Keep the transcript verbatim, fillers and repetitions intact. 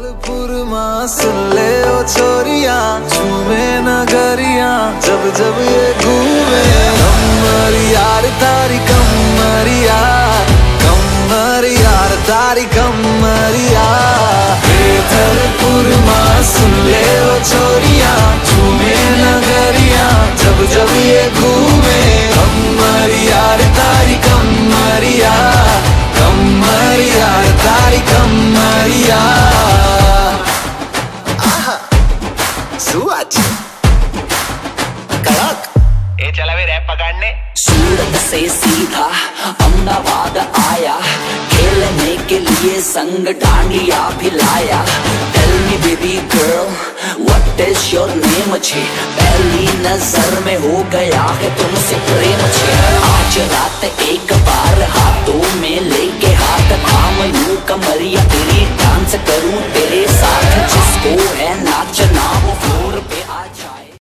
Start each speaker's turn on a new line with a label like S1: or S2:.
S1: पुरमा सुन ले ओ छोरिया, झूमे नगरिया जब जब ये घूमे। कमर यार तारी कमर यार, कमर यार तारी कमर यार। पुरमा सुन ले ओ छोरिया, झूमे नगरिया जब जब ये घूमे। कमर यार तारी कमर यार, कमर यार तारी कमर यार। सुअज कड़क
S2: ए चला वे रैप पकड़ने।
S3: सूरत से सीधा अहमदाबाद आया, खेलने के लिए संग डांडिया भी लाया। Tell me baby girl, what is your name छे? पहली नजर में हो गया है तुमसे प्रेम छे। आज रात एक बार हाथों में लेके हाथ थाम लूं कमरिया तेरी, डांस करूं तेरे साथ जिसको